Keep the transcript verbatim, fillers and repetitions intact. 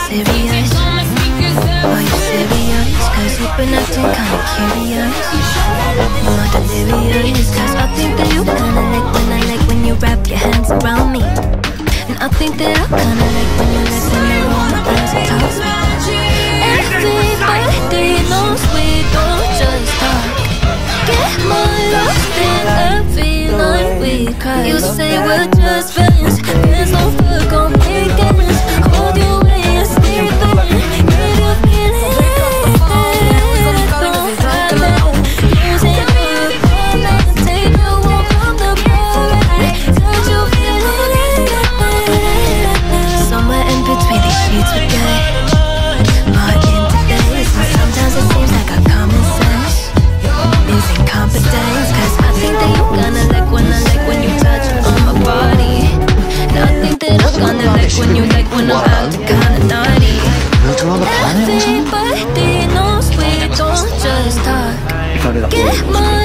serious? Are you serious? Cause you've been acting kinda curious. Am I delirious? Cause I think that you kinda like when I like when you wrap your hands around me. And I think that I kinda like when you like when you roll my eyes and toss me. Everybody knows we don't just talk. Get more lost in every line we cry. You say we're just friends, friends don't fuck on weekends. Hold you when you're sleeping, get you feeling it. Don't fight it, losing your opponent. Take a walk on the parade, touch you feeling it. Somewhere in between these sheets we get more into this, and sometimes it seems like our common sense is incompetence. Cause I think that you gonna like when I like when you touch on my body. And I think that I'm gonna like when you like when I'm acting kinda naughty. Everybody knows we don't just talk. Get more